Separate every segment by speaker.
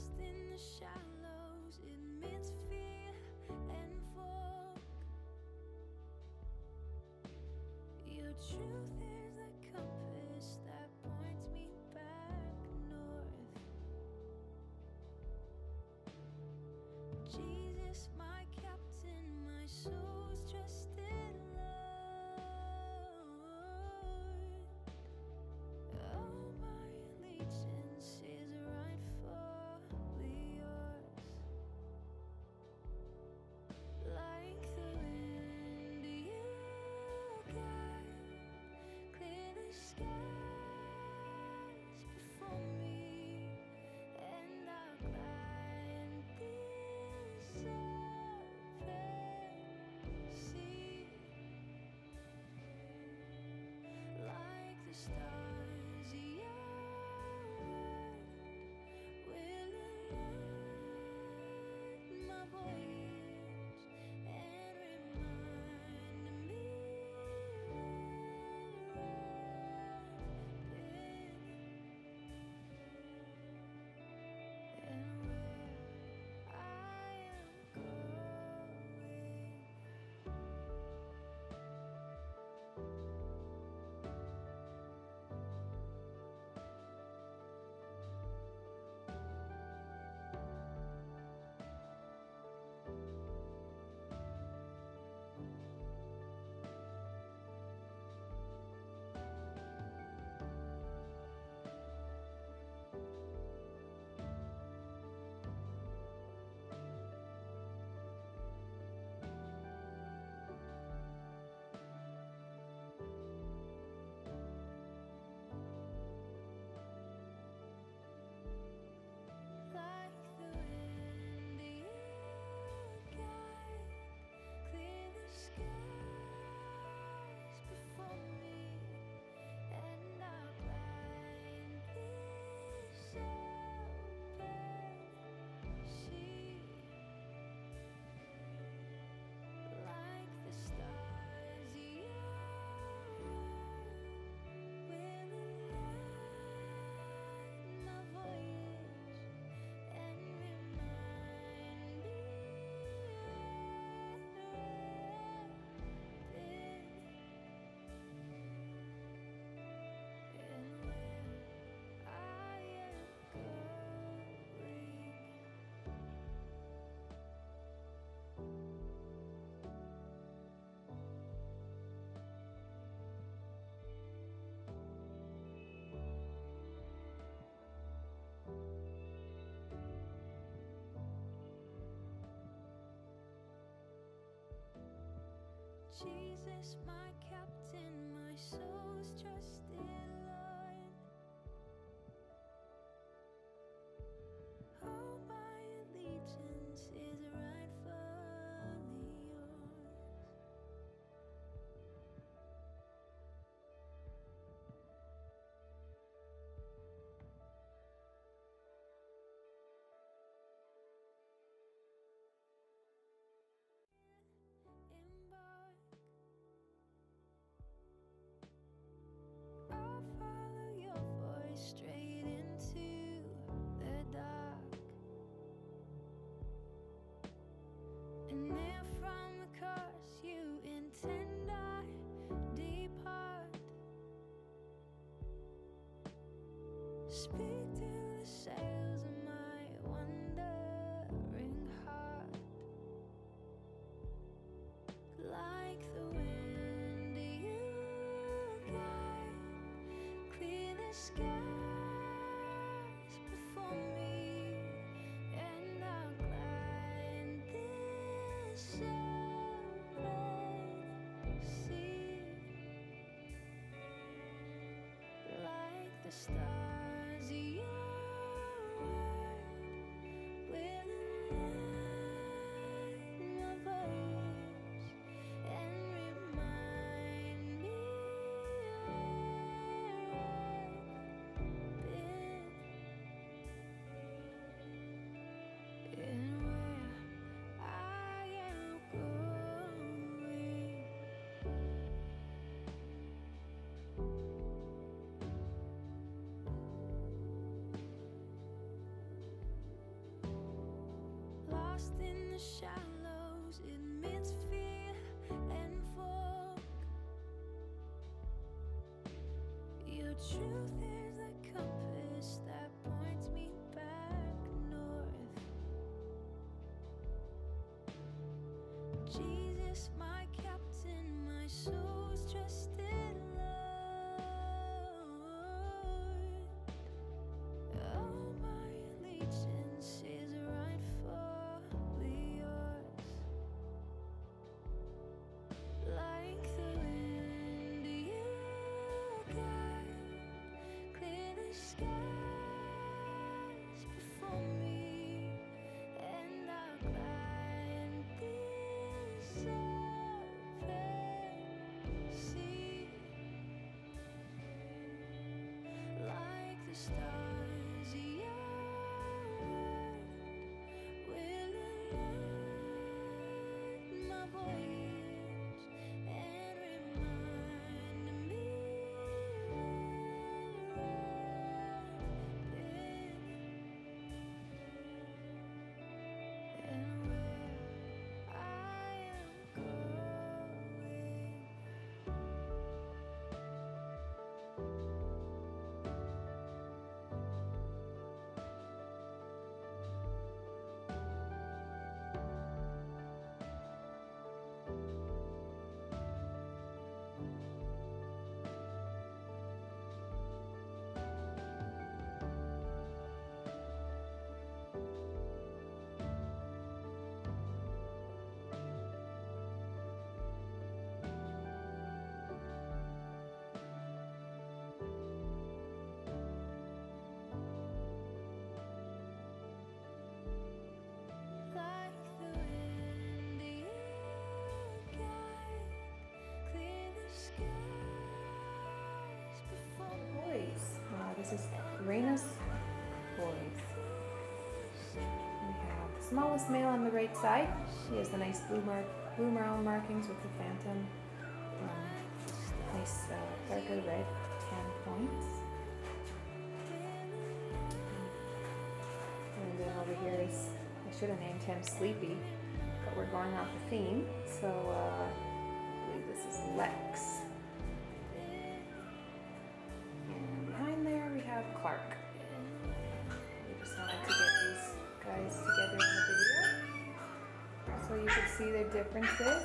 Speaker 1: lost in the shallows amidst fear and fog. Your truth is the compass that points me back north. Jesus, my captain, my soul's trusted Lord. Oh, my allegiance is rightfully yours. Like the wind you guide, clear the skies before me, and I'll glide this open sea. Like the stars, your word will illuminate my voyage and remind me where I've been and where I am going. Like the wind you guide, clear the skies before me, and I'll glide this open sea. Like the stars, your word will align my voyage and remind me where I've been and where I am going. Jesus, my captain, my soul's trusted Lord. Oh, my allegiance is rightfully yours. Embark. I'll follow your voice straight into the dark. And if from the course you intend I depart, speak to the sails of my wandering heart. Like the wind you guide, clear the skies before me, and I'll glide this open sea. Like the stars, your word will align my voyage and remind me where I've lost in the shallows, admits fear and fog. Your truth is the compass that points me back north. Jesus, my captain, my soul's trusted Lord. Oh, my allegiance is rightfully yours. Like the wind, you guide, clear the skies before me, and I'll glide this open sea. Like the stars, your word will alert my voyage and remind me where I've been and where I am going. Like the wind, you guide, clear the skies before me.
Speaker 2: Boys. This is Reina's boys. We have the smallest male on the right side. He has the nice blue marrow markings with the phantom. Nice darker red tan points. And then over here is, I should have named him Sleepy, but we're going off the theme. So I believe this is Lex. And behind there we have Clark. We just wanted to get these guys together in the video so you can see their differences.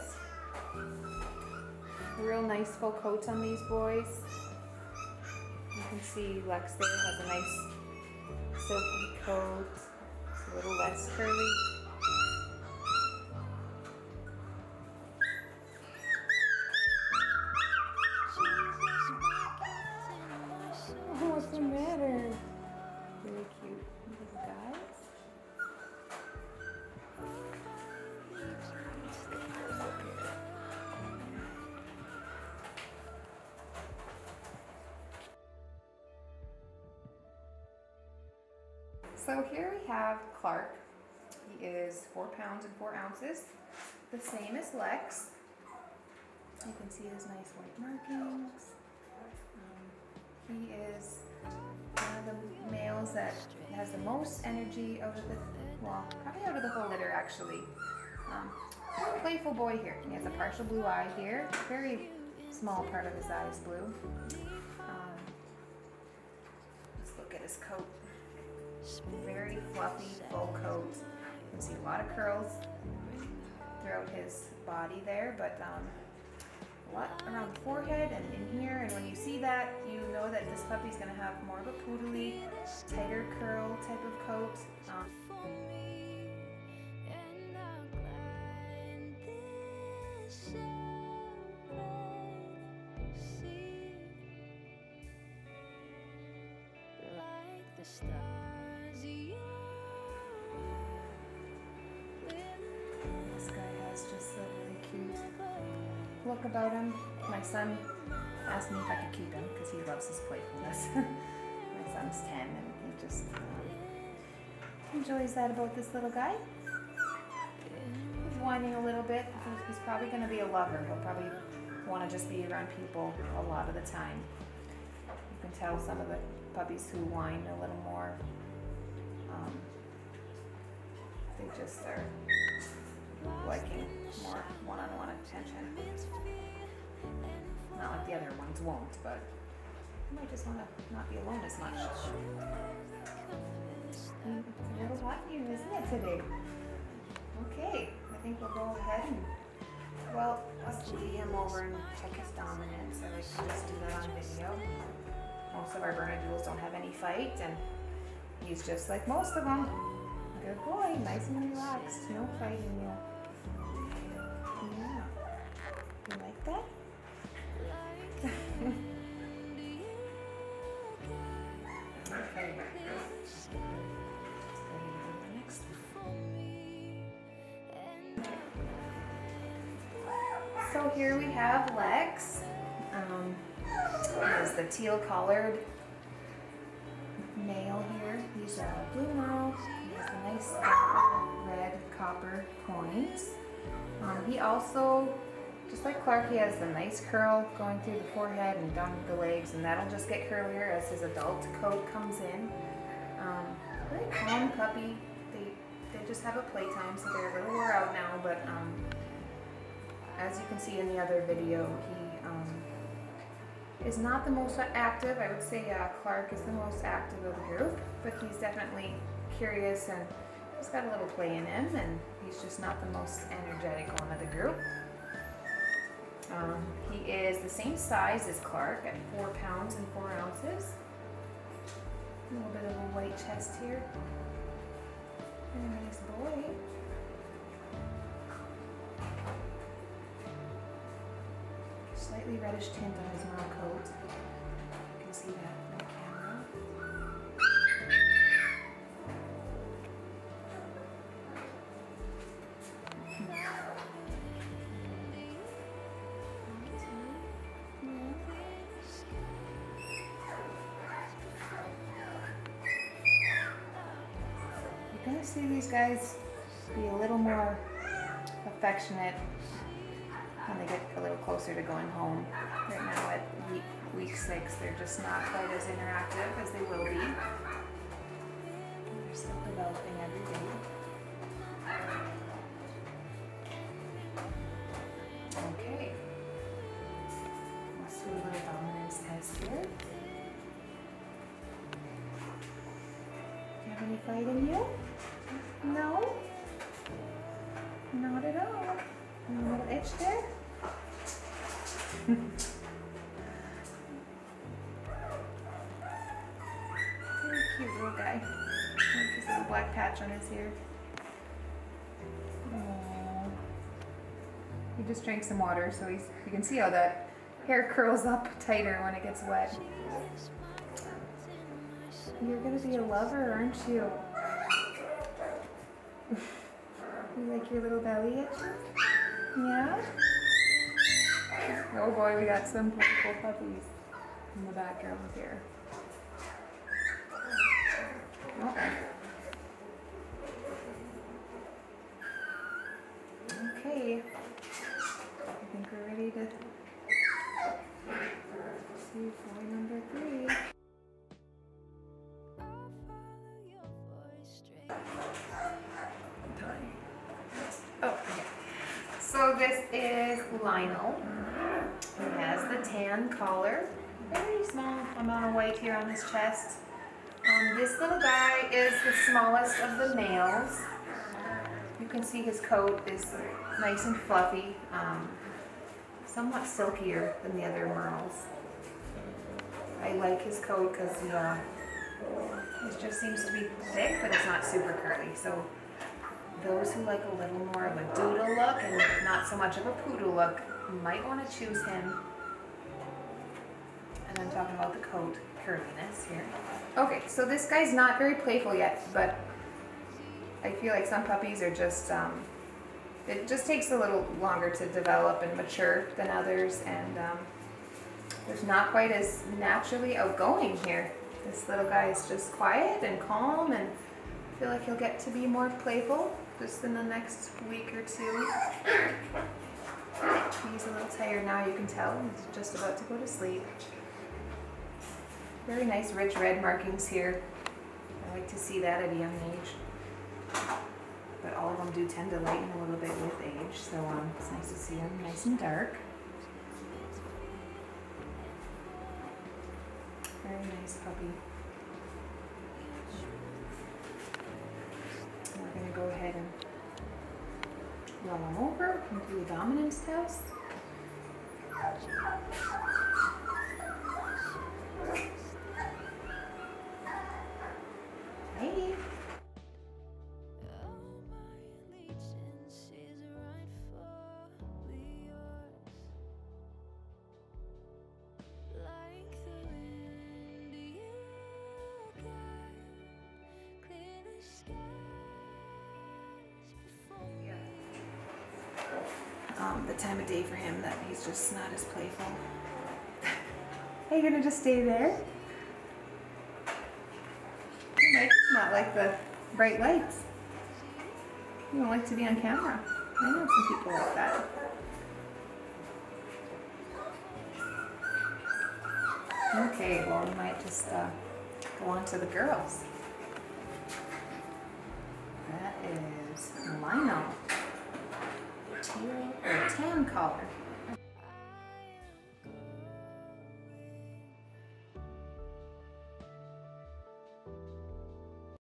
Speaker 2: Real nice full coats on these boys. You can see Lex there has a nice silky coat. It's a little less curly. Oh, what's the matter? Very cute little guys. So here we have Clark. He is 4 pounds and 4 ounces, the same as Lex. You can see his nice white markings. He is one of the males that has the most energy out of the, well, probably out of the whole litter actually. Playful boy here. He has a partial blue eye here. Very small part of his eye is blue. Let's look at his coat. Very fluffy, full coat. You can see a lot of curls throughout his body there, but a lot around the forehead and in here. And when you see that, you know that this puppy's going to have more of a poodly, tighter curl type of coat. This guy has just a really cute look about him. My son asked me if I could keep him because he loves his playfulness. My son's 10 and he just enjoys that about this little guy. He's whining a little bit. He's probably going to be a lover. He'll probably want to just be around people a lot of the time. You can tell some of the puppies who whine a little more. They just are more one-on-one attention. Not like the other ones won't, but you might just want to not be alone as much. A little hot here, isn't it, today? Okay, I think we'll go ahead and, well, let's lead him over and check his dominance. I like to just do that on video. Most of our Bernedoodles don't have any fight, and he's just like most of them. Good boy, nice and relaxed, no fighting yet. Yeah, you like that? Okay. Next. So here we have Lex. There's the teal collared male here. He's a blue mouth. He has a nice red copper points. He also, just like Clark, he has the nice curl going through the forehead and down the legs, and that'll just get curlier as his adult coat comes in. Very calm puppy. They just have a playtime, so they're a little wore out now, but as you can see in the other video, he is not the most active. I would say Clark is the most active of the group, but he's definitely curious and he's got a little play in him, and he's just not the most energetic one of the group. He is the same size as Clark at 4 pounds and 4 ounces. A little bit of a white chest here. Very nice boy. Slightly reddish tint on his mouth coat. You can see that on the camera. You're gonna see these guys be a little more affectionate when they get a little closer to going home. Right now at week 6, they're just not quite as interactive as they will be. They're still developing every day. Okay. Let's do a little dominance test here. Do you have any fight in you? No? Not at all. A little itch there? Very cute little guy. Like his little black patch on his ear. Aww. He just drank some water, so you can see how that hair curls up tighter when it gets wet. You're gonna be a lover, aren't you? You like your little belly itch? Yeah? Oh boy, we got some playful puppies in the background here. Okay. Okay. I think we're ready to see boy number 3. Oh, okay. So this is Lionel. He has the tan collar. Very small amount of white here on his chest. This little guy is the smallest of the males. You can see his coat is nice and fluffy, somewhat silkier than the other Merles. I like his coat because it just seems to be thick, but it's not super curly. So those who like a little more of a doodle look and not so much of a poodle look might want to choose him. And I'm talking about the coat curliness here. Okay, so this guy's not very playful yet, but I feel like some puppies are just, it just takes a little longer to develop and mature than others, and there's not quite as naturally outgoing here. This little guy is just quiet and calm, and I feel like he'll get to be more playful just in the next week or 2. He's a little tired now, you can tell. He's just about to go to sleep. Very nice rich red markings here. I like to see that at a young age. but all of them do tend to lighten a little bit with age, so it's nice to see them nice and dark. Very nice puppy. And we're going to go ahead and roll them over and do a dominance test. Hey. The time of day for him that he's just not as playful. Are you gonna just stay there? Mike's not like the bright lights. You don't like to be on camera. I know some people like that. Okay, well we might just go on to the girls. That is Lionel. Tan collar.